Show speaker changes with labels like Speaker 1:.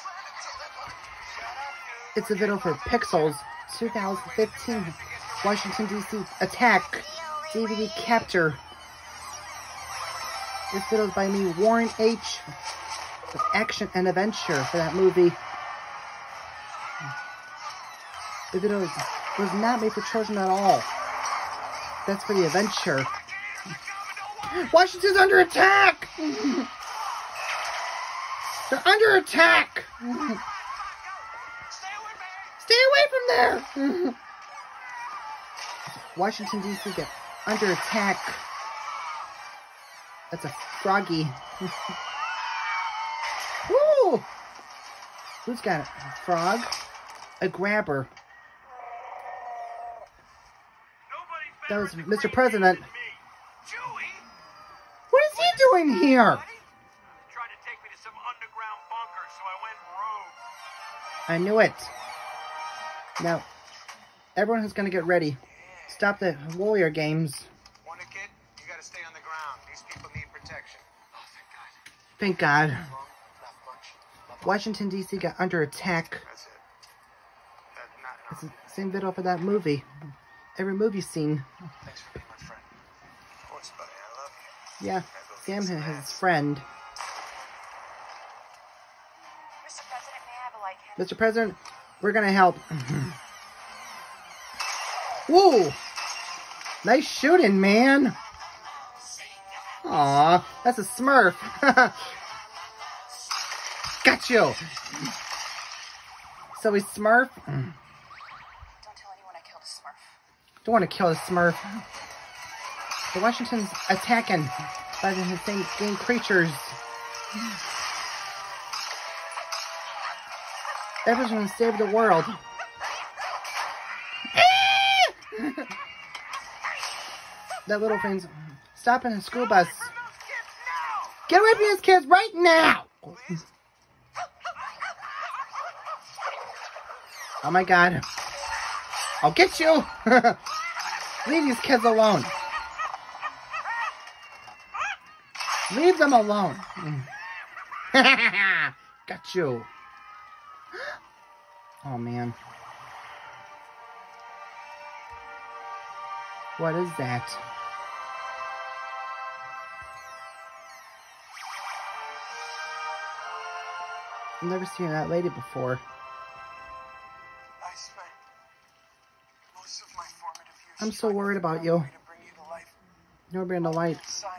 Speaker 1: It's a video for Pixels 2015 Washington, D.C. Attack DVD Capture. This video is by me, Warren H. With action and adventure for that movie. The video was not made for children at all. That's for the adventure. Washington's under attack! They're under attack! Stay away from there! Washington, D.C. get under attack. That's a froggy. Woo! Who's got it? A frog? A grabber. That was Mr. President. What is he doing here?
Speaker 2: Tried to take me to some underground bunker, so I went rogue.
Speaker 1: I knew it. Now, everyone is going to get ready. Stop the warrior games.
Speaker 2: Want a kid? You gotta stay on the ground. These people need protection. Oh,
Speaker 1: Thank God.
Speaker 2: Not much.
Speaker 1: Washington, D.C. got under attack.
Speaker 2: That's it.
Speaker 1: It's the same video for that movie. Every movie scene.
Speaker 2: Thanks for being my friend. Of course, buddy. I love you.
Speaker 1: Yeah, Sam has his friend.
Speaker 3: Mr. President, may I have a light hand?
Speaker 1: Mr. President, we're gonna help. Woo! Nice shooting, man. Aw, that's a Smurf. Got you. So we Smurf.
Speaker 3: Don't tell anyone I killed a Smurf.
Speaker 1: Don't want to kill the Smurf. The Washington's attacking by the same game creatures. Everyone's gonna save the world. That little thing's stopping a school bus. Get away from these kids right now! Oh my God. I'll get you! Leave these kids alone. Leave them alone. Got you. Oh man. What is that? I've never seen that lady before.
Speaker 2: I spent most of my formative years
Speaker 1: I'm so worried about you.
Speaker 2: to bring you to life.
Speaker 1: You'll be in the light.
Speaker 2: Science